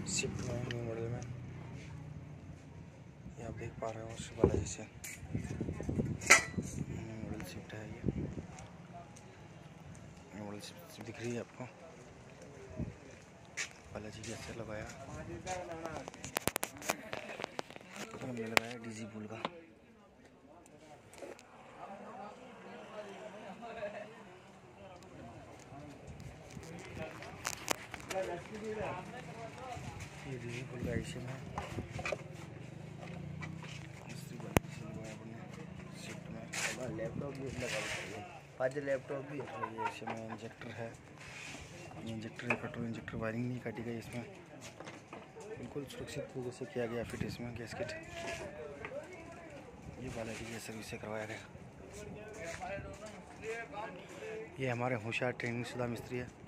Swift में new model में ये आप देख पा रहे हो बालाजी से न्यू मॉडल स्विफ्ट है। ये न्यू मॉडल स्विफ्ट दिख रही है आपको। बालाजी कैसे लगाया, हमने लगाया डीजी पुल का। ये डीजी पुल का आइशियम है। लैपटॉप भी लगा, 5 लैपटॉप भी ये इसमें इंजेक्टर है। इंजेक्टर पेट्रोल इंजेक्टर वायरिंग नहीं काटी गई इसमें, बिल्कुल सुरक्षित तरीके से किया गया फिट इसमें गैसकेट। ये बालाजी की सर्विस से करवाया गया। ये हमारे होशियार ट्रेनिंग शुदा मिस्त्री है।